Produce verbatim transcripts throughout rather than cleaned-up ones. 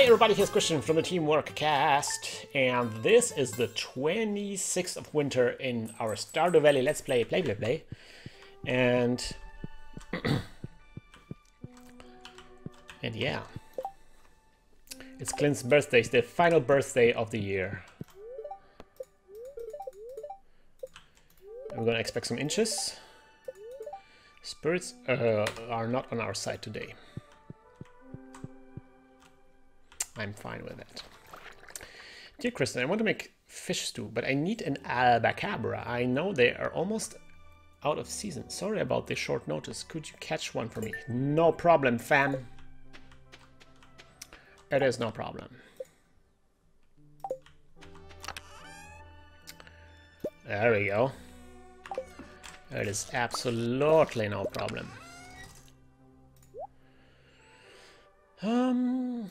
Hi everybody, here's Christian from the Teamwork Cast, and this is the twenty-sixth of winter in our Stardew Valley Let's Play, play, play, play. And... and yeah. It's Clint's birthday, it's the final birthday of the year. We're gonna expect some inches. Spirits uh, are not on our side today. I'm fine with that. Dear Kristen, I want to make fish stew, but I need an albacabra. I know they are almost out of season. Sorry about the short notice. Could you catch one for me? No problem, fam. It is no problem. There we go. It is absolutely no problem. Um...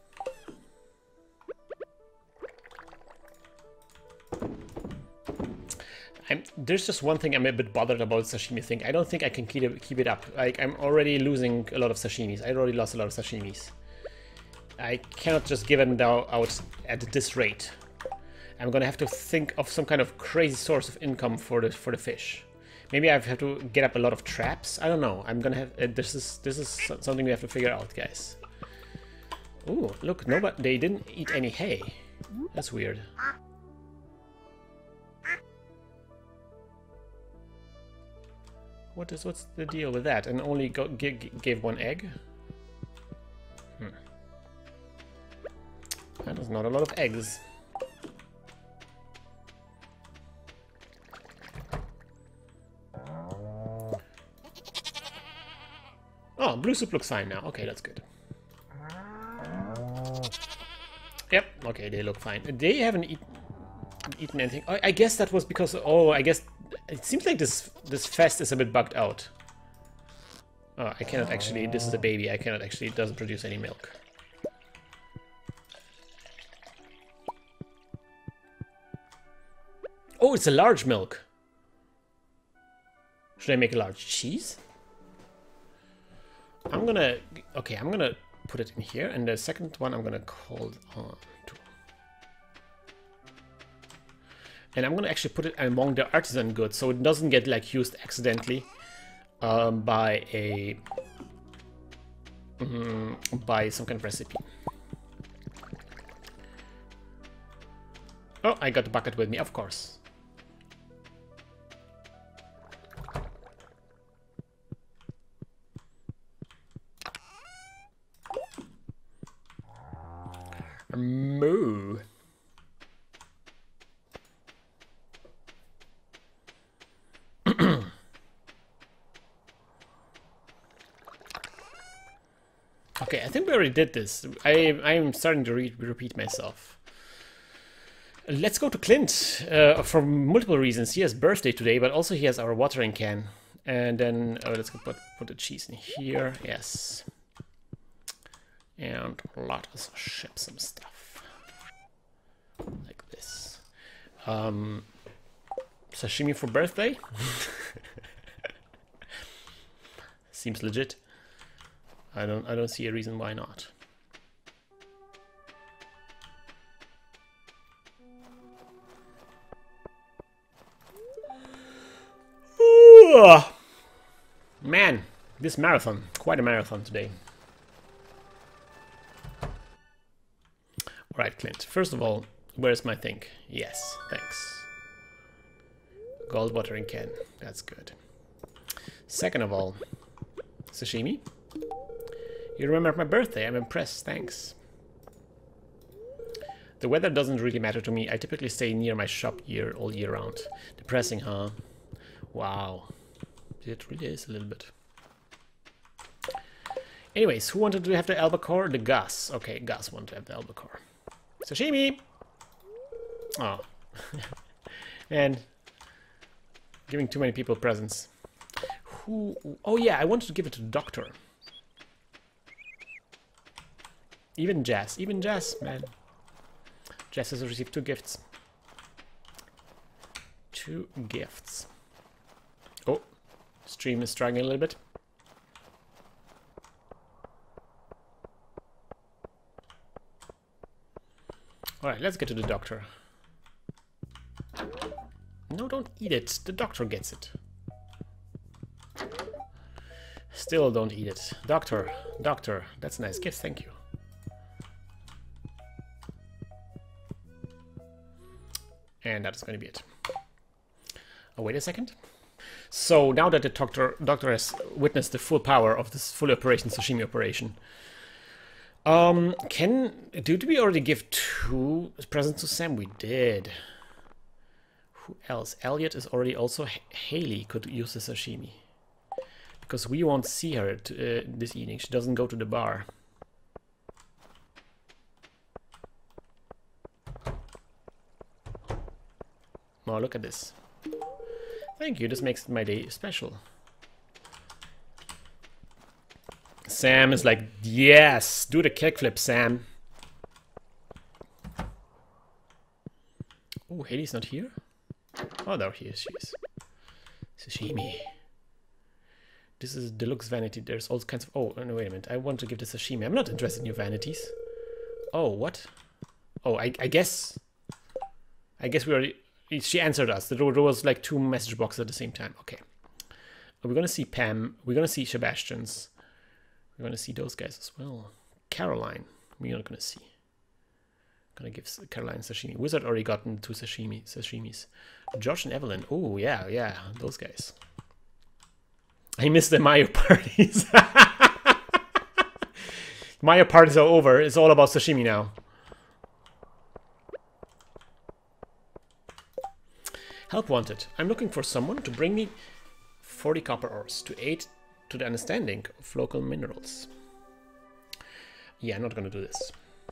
I'm, there's just one thing I'm a bit bothered about sashimi thing. I don't think I can keep it, keep it up. Like, I'm already losing a lot of sashimis. I already lost a lot of sashimis. I cannot just give them out at this rate. I'm gonna have to think of some kind of crazy source of income for the for the fish. Maybe I have to get up a lot of traps. I don't know. I'm gonna have uh, this is this is something we have to figure out, guys. Ooh, look! Nobody they didn't eat any hay. That's weird. What is what's the deal with that? And only go, gave one egg? Hmm. That is not a lot of eggs. Oh, blue soup looks fine now. Okay, that's good. Yep. Okay, they look fine. They haven't eaten eaten anything. I, I guess that was because. Oh, I guess. It seems like this this fest is a bit bugged out. Oh, I cannot actually. This is a baby. I cannot actually. It doesn't produce any milk. Oh, it's a large milk. Should I make a large cheese? I'm gonna. Okay, I'm gonna put it in here, and the second one I'm gonna hold on to. And I'm gonna actually put it among the artisan goods, so it doesn't get like used accidentally um, by a um, by some kind of recipe. Oh, I got the bucket with me, of course. Moo. Okay, I think we already did this. I, I'm starting to re repeat myself. Let's go to Clint uh, for multiple reasons. He has birthday today, but also he has our watering can. And then, oh, let's go put, put the cheese in here. Yes. And let us ship some stuff. Like this. Um, sashimi for birthday? Seems legit. I don't I don't see a reason why not. Ooh, man, this marathon, quite a marathon today. Alright, Clint. First of all, where's my thing? Yes, thanks. Gold watering can. That's good. Second of all, sashimi. You remember my birthday. I'm impressed. Thanks. The weather doesn't really matter to me. I typically stay near my shop year all year round. Depressing, huh? Wow. It really is a little bit. Anyways, who wanted to have the albacore? The Gus. Okay, Gus wanted to have the albacore. Sashimi! Oh. And giving too many people presents. Who? Oh yeah, I wanted to give it to the doctor. Even Jazz, even Jazz, man. Jazz has received two gifts. Two gifts. Oh, stream is struggling a little bit. Alright, let's get to the doctor. No, don't eat it. The doctor gets it. Still don't eat it. Doctor, doctor. That's a nice gift, thank you. And that is going to be it. Oh, wait a second. So now that the doctor doctor has witnessed the full power of this full operation, sashimi operation, um, can did we already give two presents to Sam? We did. Who else? Elliot is already also. H Haley could use the sashimi because we won't see her t uh, this evening. She doesn't go to the bar. Oh, look at this. Thank you, this makes my day special. Sam is like, yes, do the kickflip, Sam. Oh, Haley's not here? Oh, there he is, she is. Sashimi. This is deluxe vanity, there's all kinds of... Oh, no, wait a minute, I want to give this sashimi. I'm not interested in your vanities. Oh, what? Oh, I, I guess... I guess we already... She answered us. There was like two message boxes at the same time. Okay. We're going to see Pam. We're going to see Sebastian's. We're going to see those guys as well. Caroline. We're not going to see. Going to give Caroline sashimi. Wizard already gotten two sashimi, sashimis. Josh and Evelyn. Oh, yeah, yeah. Those guys. I missed the Mayo parties. Mayo parties are over. It's all about sashimi now. Help wanted. I'm looking for someone to bring me forty copper ores to aid to the understanding of local minerals. Yeah, I'm not gonna do this.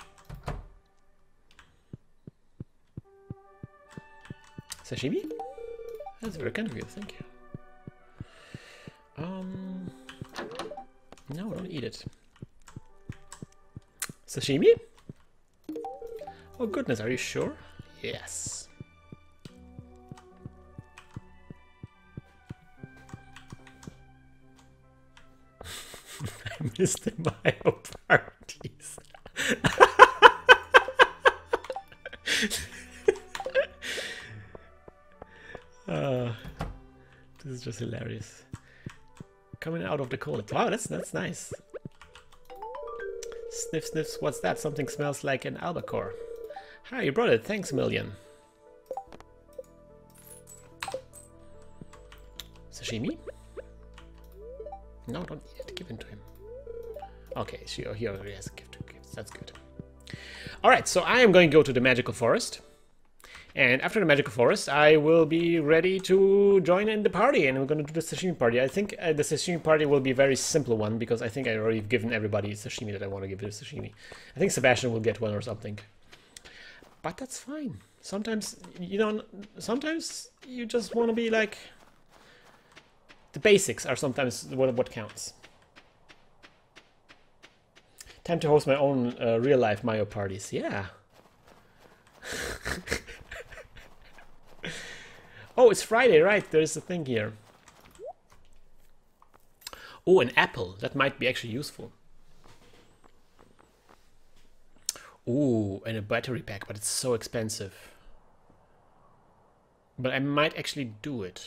Sashimi? That's very kind of you, thank you. Um, no, don't eat it. Sashimi? Oh goodness, are you sure? Yes. I missed the Mayo parties. uh, this is just hilarious. Coming out of the cold. Wow, that's that's nice. Sniff, sniffs. What's that? Something smells like an albacore. Hi, you brought it. Thanks a million. Sashimi? No, don't eat it. Give it to him. Okay, so he already has a gift to gifts. That's good. Alright, so I am going to go to the magical forest. And after the magical forest, I will be ready to join in the party. And we're going to do the sashimi party. I think uh, the sashimi party will be a very simple one. Because I think I already given everybody sashimi that I want to give to sashimi. I think Sebastian will get one or something. But that's fine. Sometimes, you know, sometimes you just want to be like... The basics are sometimes what, what counts. Time to host my own uh, real-life Mayo parties. Yeah. Oh, it's Friday, right? There's a thing here. Oh, an apple. That might be actually useful. Ooh, and a battery pack, but it's so expensive. But I might actually do it.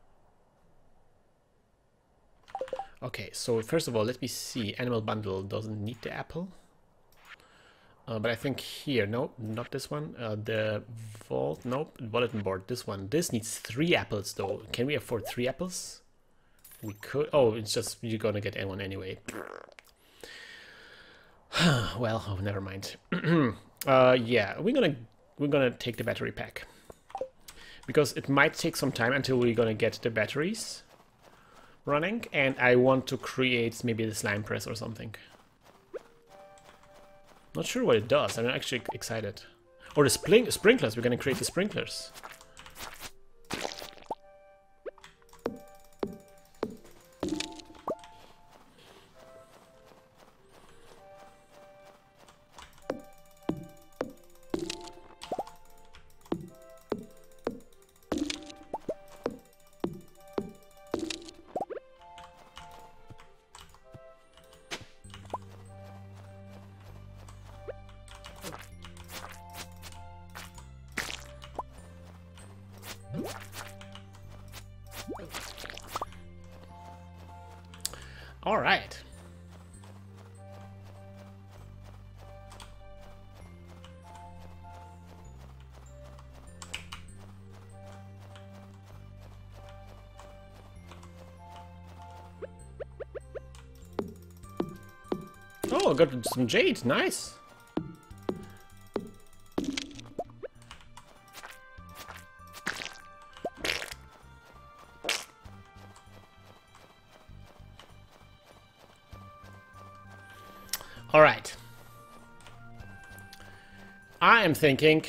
Okay, so first of all, let me see. Animal bundle doesn't need the apple. Uh, but I think here, no, not this one. Uh, the vault, nope, bulletin board, this one. This needs three apples though. Can we afford three apples? We could. Oh, it's just, you're gonna get one anyway. Well, oh, never mind. uh, yeah, we're gonna, we're gonna take the battery pack. Because it might take some time until we're gonna get the batteries running, and I want to create maybe the slime press or something. Not sure what it does. I'm actually excited. Or the spring sprinklers. We're gonna create the sprinklers. All right. Oh, got some jade. Nice. All right. I am thinking.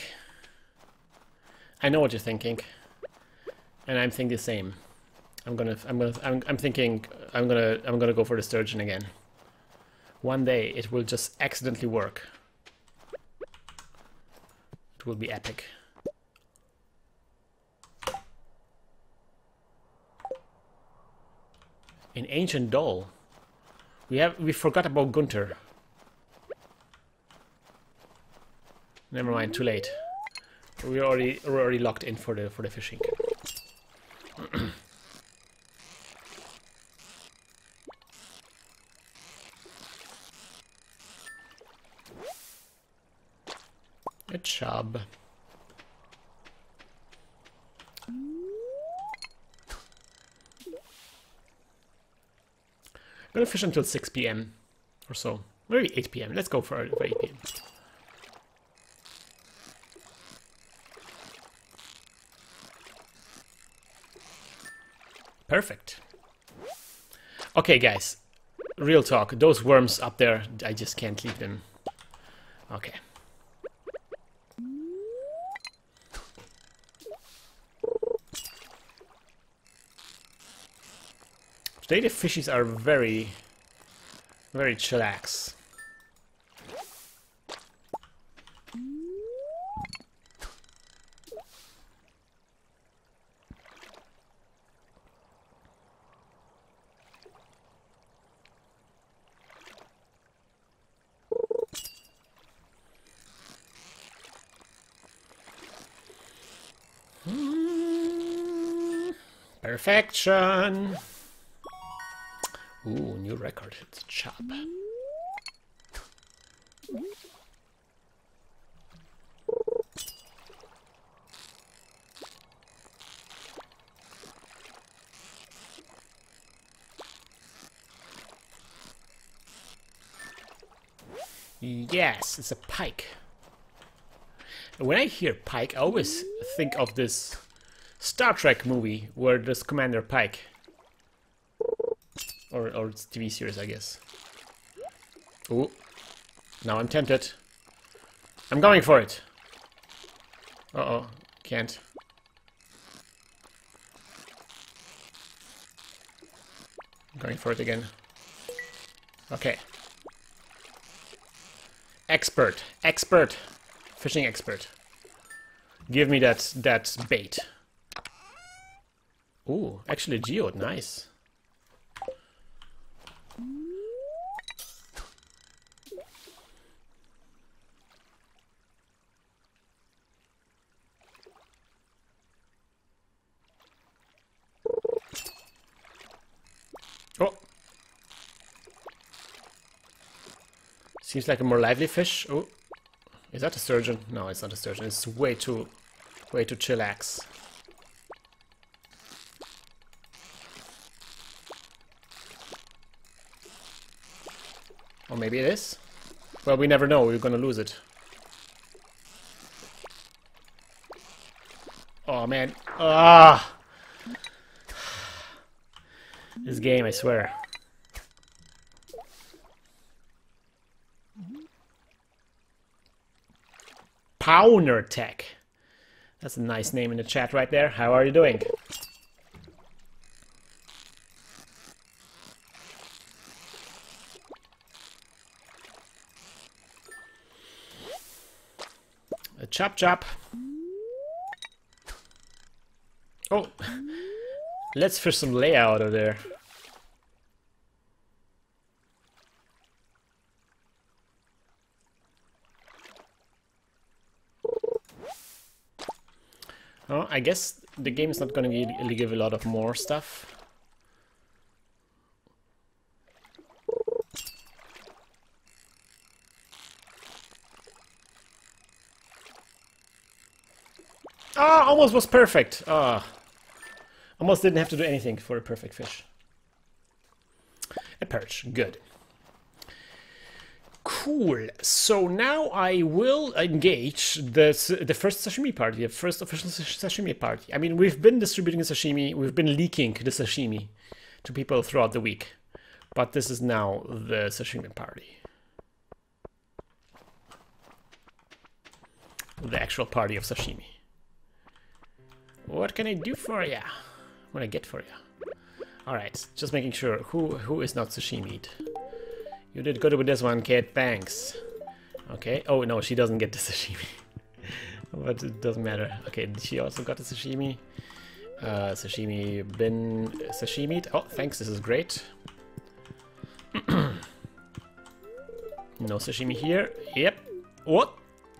I know what you're thinking, and I'm thinking the same. I'm gonna. I'm gonna. I'm. I'm thinking. I'm gonna. I'm gonna go for the sturgeon again. One day it will just accidentally work. It will be epic. An ancient doll. We have. We forgot about Gunther. Never mind. Too late. We're already. We're already locked in for the for the fishing. A chub. I'm gonna fish until six P M or so. Maybe eight P M Let's go for, for eight P M Perfect. Okay, guys. Real talk. Those worms up there, I just can't leave them. Okay. Today the fishies are very, very chillax. Mm, perfection. Ooh, new record. It's a chop. Yes, it's a pike. When I hear pike, I always think of this Star Trek movie where there's Commander Pike. Or, or it's T V series, I guess. Ooh. Now I'm tempted. I'm going for it. Uh-oh. Can't. I'm going for it again. Okay. Expert. Expert. Fishing expert. Give me that, that bait. Ooh, actually geode. Nice. Oh. Seems like a more lively fish. Oh. Is that a sturgeon? No, it's not a sturgeon. It's way too, way too chillax. Or maybe it is? Well, we never know. We're gonna lose it. Oh, man. Ah! This game, I swear. Powner Tech. That's a nice name in the chat right there. How are you doing? A chop chop. Oh, let's fish some layout out of there. Oh, I guess the game is not going to really give a lot of more stuff. Ah, almost was perfect. Ah, almost didn't have to do anything for a perfect fish. A perch, good. Cool. So now I will engage the the first sashimi party, the first official sashimi party. I mean, we've been distributing the sashimi, we've been leaking the sashimi to people throughout the week, but this is now the sashimi party. The actual party of sashimi. What can I do for ya? What can I get for ya? All right, just making sure who who is not sashimi'd. You did good with this one, kid. Thanks. Okay. Oh, no, she doesn't get the sashimi. But it doesn't matter. Okay, she also got the sashimi. Uh, sashimi been sashimied. Oh, thanks. This is great. No sashimi here. Yep. What?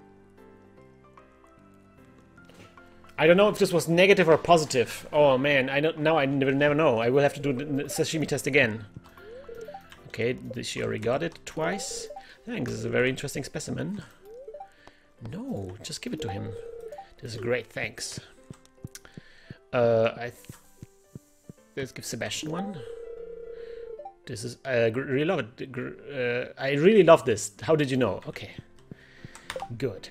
I don't know if this was negative or positive. Oh, man. I don't. Now I never, never know. I will have to do the sashimi test again. Okay, she already got it twice. Thanks, this is a very interesting specimen. No, just give it to him. This is great, thanks. Uh, I th let's give Sebastian one. This is I uh, really love it. Uh, I really love this. How did you know? Okay, good.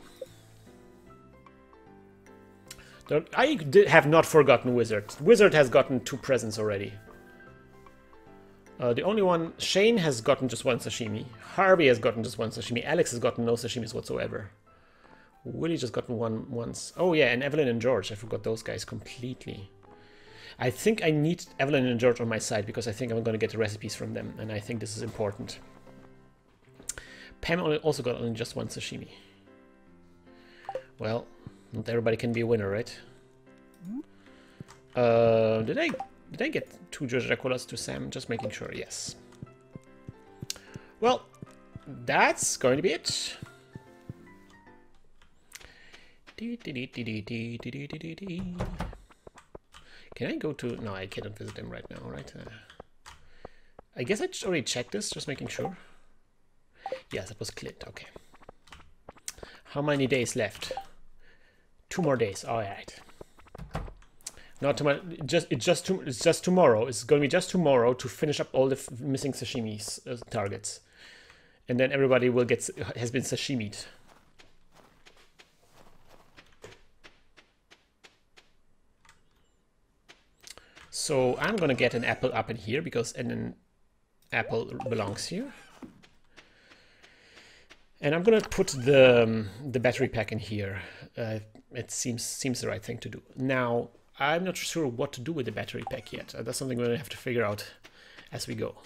Don't, I did, have not forgotten Wizard. Wizard has gotten two presents already. Uh, the only one, Shane has gotten just one sashimi. Harvey has gotten just one sashimi. Alex has gotten no sashimis whatsoever. Willie just gotten one once. Oh yeah, and Evelyn and George. I forgot those guys completely. I think I need Evelyn and George on my side because I think I'm going to get the recipes from them, and I think this is important. Pam also got only just one sashimi. Well, not everybody can be a winner, right? Uh, did I... Did I get two George Draculas to Sam? Just making sure, yes. Well, that's going to be it. Can I go to... No, I cannot visit him right now, right? Uh, I guess I already checked this, just making sure. Yes, it was Clint, okay. How many days left? Two more days, all right. Not tomorrow. Just it's just to, it's just tomorrow. It's going to be just tomorrow to finish up all the f missing sashimi uh, targets, and then everybody will get has been sashimied. So I'm going to get an apple up in here because an apple belongs here, and I'm going to put the um, the battery pack in here. Uh, it seems seems the right thing to do now. I'm not sure what to do with the battery pack yet. Uh, that's something we're going to have to figure out as we go.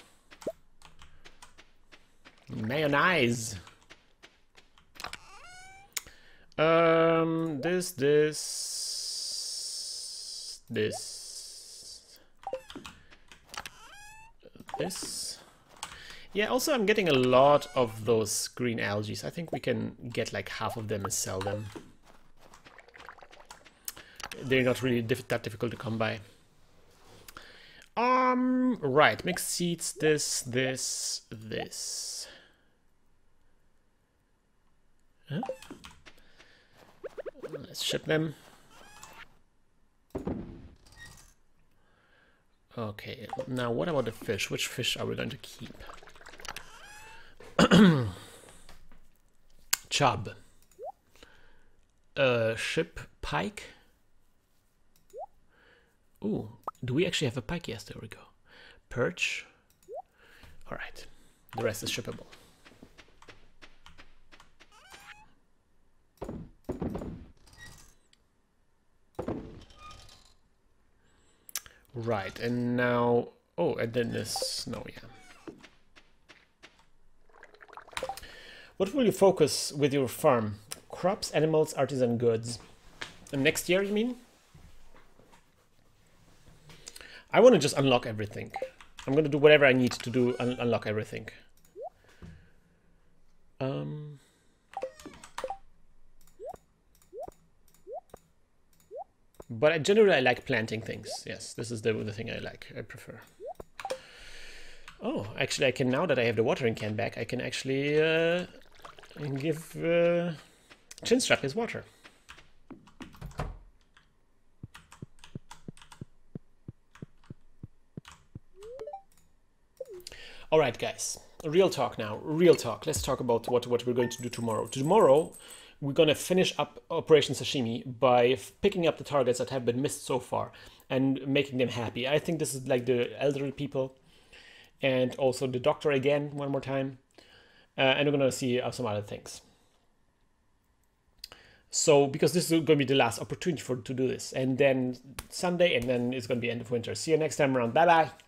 Mayonnaise. Um, this, this, this, this. Yeah, also I'm getting a lot of those green algae. I think we can get like half of them and sell them. They're not really diff that difficult to come by. Um, right, mixed seeds, this, this, this. Huh? Let's ship them. Okay, now what about the fish? Which fish are we going to keep? Chub. Uh, ship pike. Ooh, do we actually have a pike? Yes, there we go. Perch. All right, the rest is shippable. Right, and now, oh, and then this snow, yeah. What will you focus with your farm? Crops, animals, artisan goods. And next year, you mean? I want to just unlock everything. I'm going to do whatever I need to do, un unlock everything. Um... But I, generally I like planting things. Yes, this is the, the thing I like, I prefer. Oh, actually I can, now that I have the watering can back, I can actually uh, give uh, Chinstrap his water. All right, guys, real talk now, real talk. Let's talk about what, what we're going to do tomorrow. Tomorrow, we're going to finish up Operation Sashimi by picking up the targets that have been missed so far and making them happy. I think this is like the elderly people and also the doctor again, one more time. Uh, and we're going to see uh, some other things. So, because this is going to be the last opportunity for to do this. And then Sunday, and then it's going to be end of winter. See you next time around. Bye-bye.